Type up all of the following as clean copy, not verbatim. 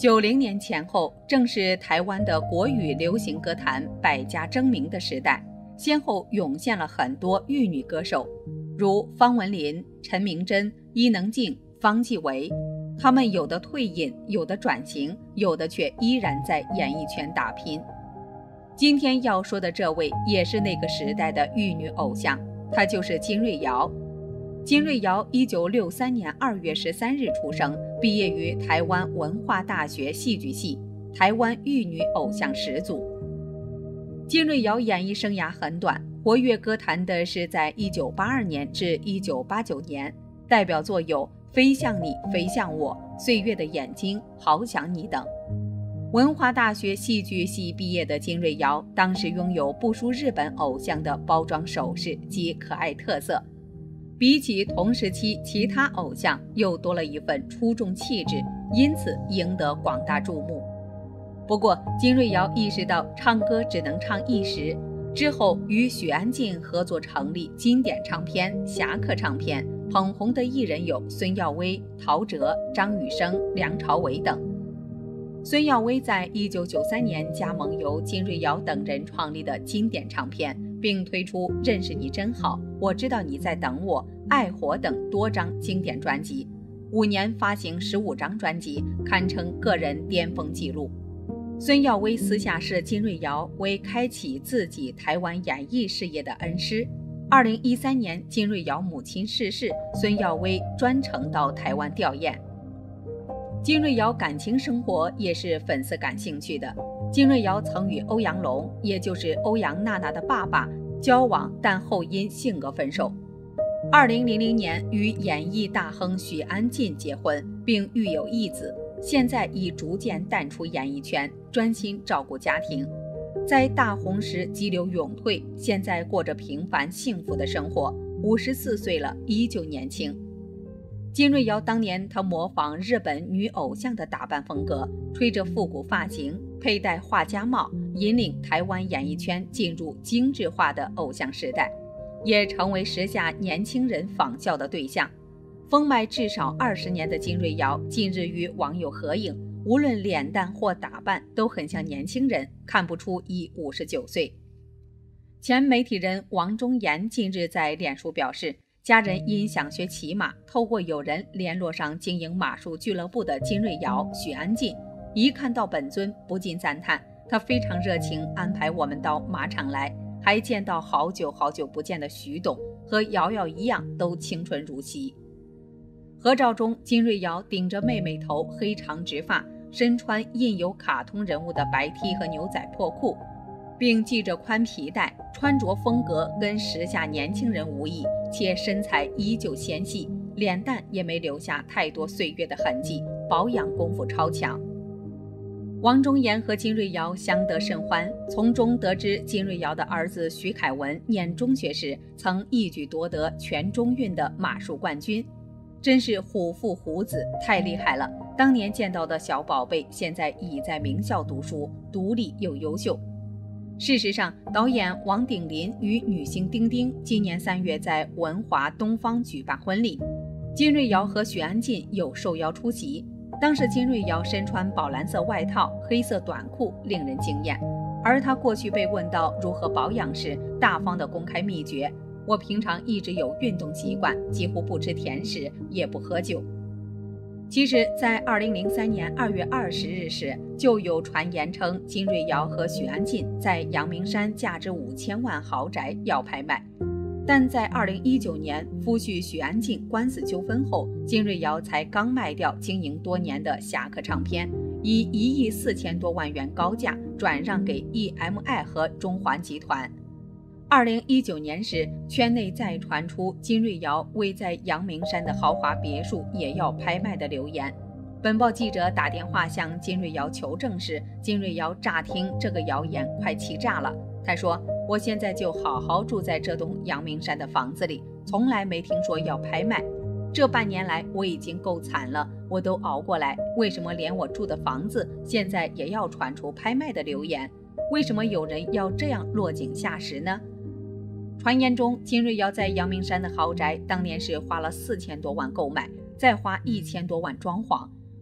90年前后，正是台湾的国语流行歌坛百家争鸣的时代，先后涌现了很多玉女歌手，如方文琳、陈明真、伊能静、方季韦。他们有的退隐，有的转型，有的却依然在演艺圈打拼。今天要说的这位也是那个时代的玉女偶像，她就是金瑞瑶。金瑞瑶1963年2月13日出生，毕业于台湾文化大学戏剧系，台湾玉女偶像始祖。金瑞瑶演艺生涯很短，活跃歌坛的是在1982年至1989年，代表作有《飞向你，飞向我》、《岁月的眼睛》、《好想你》等。文化大学戏剧系毕业的金瑞瑶，当时拥有不输日本偶像的包装手势及可爱特色，比起同时期其他偶像又多了一份出众气质，因此赢得广大注目。不过金瑞瑶意识到唱歌只能唱一时，之后与许安静合作成立经典唱片、侠客唱片，捧红的艺人有孙耀威、陶喆、张雨生、梁朝伟等。孙耀威在1993年加盟由金瑞瑶等人创立的经典唱片，并推出《认识你真好》、《我知道你在等我》、《爱火》等多张经典专辑，5年发行15张专辑，堪称个人巅峰纪录。孙耀威私下视金瑞瑶为开启自己台湾演艺事业的恩师。2013年，金瑞瑶母亲逝世，孙耀威专程到台湾吊唁。金瑞瑶感情生活也是粉丝感兴趣的。金瑞瑶曾与欧阳龙，也就是欧阳娜娜的爸爸交往，但后因性格分手。2000年与演艺大亨许安进结婚，并育有一子，现在已逐渐淡出演艺圈，专心照顾家庭。在大红时激流勇退，现在过着平凡幸福的生活。54岁了，依旧年轻。金瑞瑶当年，她模仿日本女偶像的打扮风格，吹着复古发型，佩戴画家帽，引领台湾演艺圈进入精致化的偶像时代，也成为时下年轻人仿效的对象。风迈至少20年的金瑞瑶近日与网友合影，无论脸蛋或打扮都很像年轻人，看不出已59岁。前媒体人王忠言近日在脸书表示，家人因想学骑马，透过友人联络上经营马术俱乐部的金瑞瑶、许安进，一看到本尊不禁赞叹，他非常热情，安排我们到马场来，还见到好久不见的徐董，和瑶瑶一样都青春如昔。合照中，金瑞瑶顶着妹妹头黑长直发，身穿印有卡通人物的白 T 和牛仔破裤，并系着宽皮带，穿着风格跟时下年轻人无异，且身材依旧纤细，脸蛋也没留下太多岁月的痕迹，保养功夫超强。王忠言和金瑞瑶相得甚欢，从中得知金瑞瑶的儿子徐凯文念中学时曾一举夺得全中运的马术冠军，真是虎父虎子，太厉害了。当年见到的小宝贝现在已在名校读书，独立又优秀。事实上，导演王鼎林与女星丁丁今年3月在文华东方举办婚礼，金瑞瑶和许安进有受邀出席。当时金瑞瑶身穿宝蓝色外套、黑色短裤，令人惊艳。而她过去被问到如何保养时，大方地公开秘诀：我平常一直有运动习惯，几乎不吃甜食，也不喝酒。其实，在2003年2月20日时，就有传言称金瑞瑶和许安进在阳明山价值5000万豪宅要拍卖。但在2019年夫婿许安进官司纠纷后，金瑞瑶才刚卖掉经营多年的侠客唱片，以1亿4000多万元高价转让给 EMI 和中环集团。2019年时，圈内再传出金瑞瑶位在阳明山的豪华别墅也要拍卖的流言。本报记者打电话向金瑞瑶求证时，金瑞瑶乍听这个谣言快气炸了。他说：“我现在就好好住在这栋阳明山的房子里，从来没听说要拍卖。这半年来我已经够惨了，我都熬过来，为什么连我住的房子现在也要传出拍卖的流言？为什么有人要这样落井下石呢？”传言中，金瑞瑶在阳明山的豪宅当年是花了4000多万购买，再花1000多万装潢。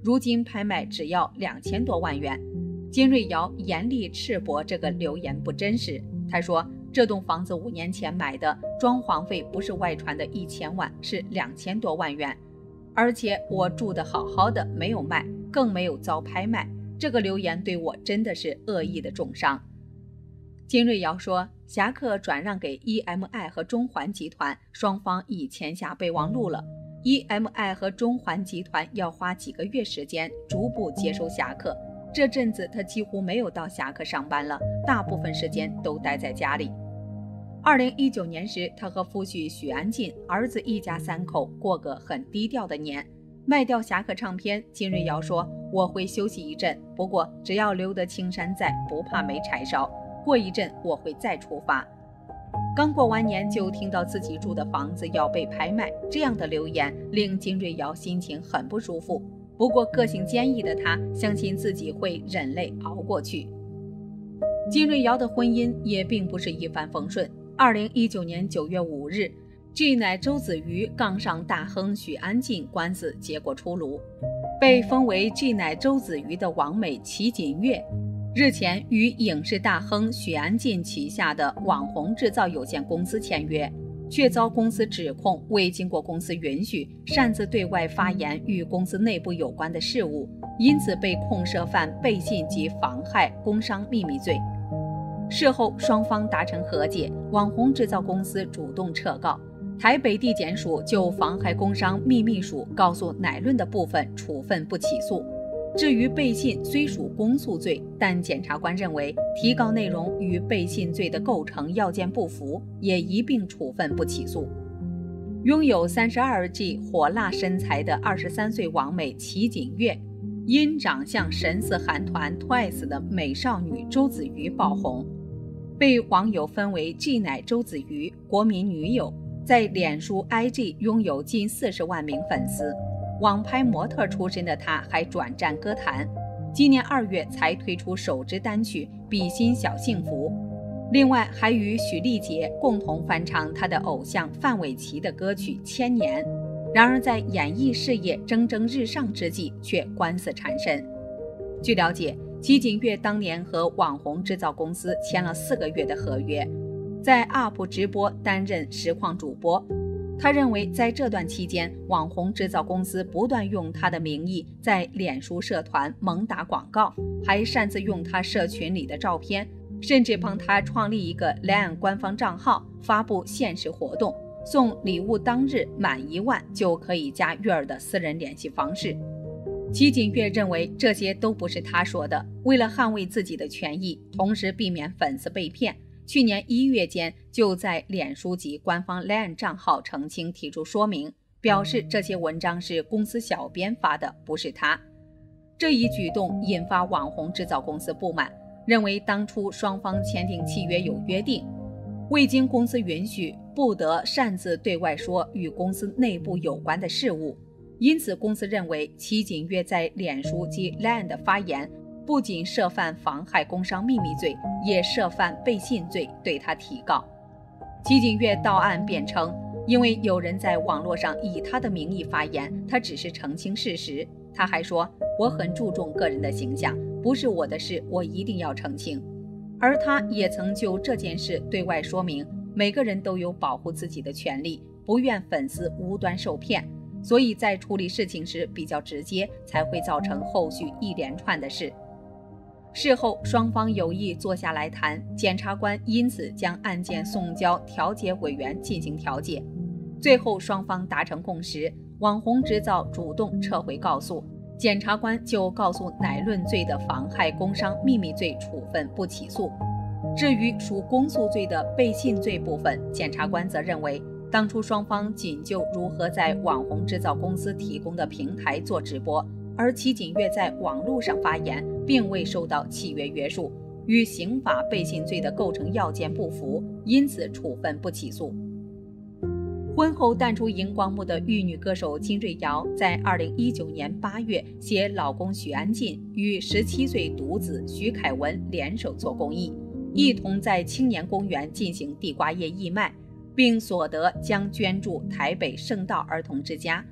如今拍卖只要2000多万元。金瑞瑶严厉斥驳这个流言不真实。他说，这栋房子5年前买的，装潢费不是外传的1000万，是2000多万元。而且我住得好好的，没有卖，更没有遭拍卖。这个流言对我真的是恶意的重伤。金瑞瑶说，侠客转让给 EMI 和中环集团，双方已签下备忘录了。EMI 和中环集团要花几个月时间逐步接收侠客。这阵子他几乎没有到侠客上班了，大部分时间都待在家里。2019年时，他和夫婿许安进、儿子一家3口过个很低调的年。卖掉侠客唱片，金瑞瑶说，我会休息一阵，不过只要留得青山在，不怕没柴烧，过一阵我会再出发。刚过完年就听到自己住的房子要被拍卖，这样的流言令金瑞瑶心情很不舒服。不过个性坚毅的他相信自己会忍泪熬过去。金瑞瑶的婚姻也并不是一帆风顺。2019年9月5日，G 奶周子瑜杠上大亨许安进官司结果出炉。被封为 G 奶周子瑜的网美齐锦月日前与影视大亨许安进旗下的网红制造有限公司签约，却遭公司指控未经过公司允许，擅自对外发言与公司内部有关的事务，因此被控涉犯背信及妨害工商秘密罪。事后双方达成和解，网红制造公司主动撤告。台北地检署就妨害工商秘密署告诉乃论的部分处分不起诉。至于背信虽属公诉罪，但检察官认为提告内容与背信罪的构成要件不符，也一并处分不起诉。拥有32G 火辣身材的23岁网美齐锦月，因长相神似韩团 TWICE 的美少女周子瑜爆红，被网友分为 G 奶周子瑜国民女友，在脸书 IG 拥有近40万名粉丝。网拍模特出身的她还转战歌坛，今年2月才推出首支单曲《比心小幸福》，另外还与许丽杰共同翻唱她的偶像范玮琪的歌曲《千年》。然而在演艺事业蒸蒸日上之际，却官司缠身。据了解，齐锦月当年和网红制造公司签了4个月的合约，在 UP 直播担任实况主播。他认为在这段期间，网红制造公司不断用他的名义在脸书社团猛打广告，还擅自用他社群里的照片，甚至帮他创立一个 LINE 官方账号，发布限时活动，送礼物当日满1万就可以加月儿的私人联系方式。齐锦月认为这些都不是他说的，为了捍卫自己的权益，同时避免粉丝被骗，去年1月间就在脸书及官方 LINE 账号澄清提出说明，表示这些文章是公司小编发的，不是他。这一举动引发网红制造公司不满，认为当初双方签订契约有约定，未经公司允许，不得擅自对外说与公司内部有关的事务。因此公司认为齐锦月在脸书及 LINE 的发言不仅涉犯妨害工商秘密罪，也涉犯背信罪，对他提告。齐锦月到案辩称，因为有人在网络上以他的名义发言，他只是澄清事实。他还说，我很注重个人的形象，不是我的事，我一定要澄清。而他也曾就这件事对外说明，每个人都有保护自己的权利，不愿粉丝无端受骗，所以在处理事情时比较直接，才会造成后续一连串的事。事后双方有意坐下来谈，检察官因此将案件送交调解委员进行调解。最后双方达成共识，网红制造主动撤回告诉，检察官就告诉乃论罪的妨害工商秘密罪处分不起诉。至于属公诉罪的背信罪部分，检察官则认为当初双方仅就如何在网红制造公司提供的平台做直播，而齐锦月在网络上发言并未受到契约约束，与刑法背信罪的构成要件不符，因此处分不起诉。婚后淡出荧光幕的玉女歌手金瑞瑶，在2019年8月携老公许安进与17岁独子徐凯文联手做公益，一同在青年公园进行地瓜叶义卖，并所得将捐助台北圣道儿童之家。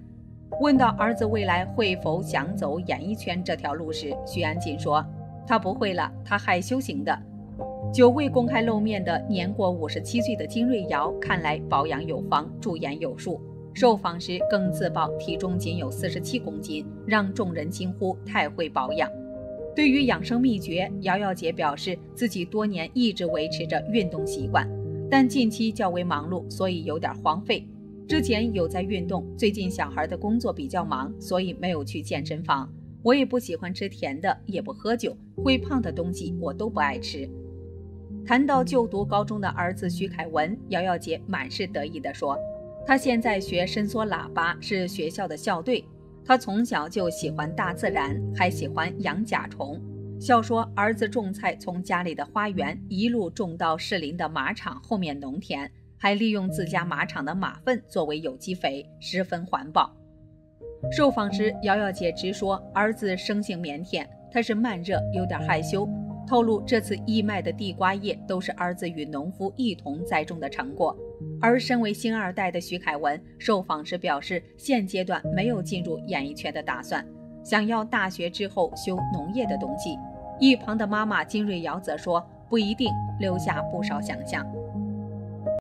问到儿子未来会否想走演艺圈这条路时，徐安锦说：“他不会了，他害羞型的。”久未公开露面的年过57岁的金瑞瑶，看来保养有方，驻颜有术。受访时更自曝体重仅有47公斤，让众人惊呼太会保养。对于养生秘诀，瑶瑶姐表示自己多年一直维持着运动习惯，但近期较为忙碌，所以有点荒废。之前有在运动，最近小孩的工作比较忙，所以没有去健身房。我也不喜欢吃甜的，也不喝酒，会胖的东西我都不爱吃。谈到就读高中的儿子徐凯文，瑶瑶姐满是得意地说，他现在学伸缩喇叭，是学校的校队。他从小就喜欢大自然，还喜欢养甲虫。笑说儿子种菜从家里的花园一路种到士林的马场后面农田，还利用自家马场的马粪作为有机肥，十分环保。受访时，瑶瑶姐直说儿子生性腼腆，他是慢热，有点害羞。透露这次义卖的地瓜叶都是儿子与农夫一同栽种的成果。而身为星二代的徐凯文受访时表示，现阶段没有进入演艺圈的打算，想要大学之后修农业的东西。一旁的妈妈金瑞瑶则说，不一定，留下不少想象。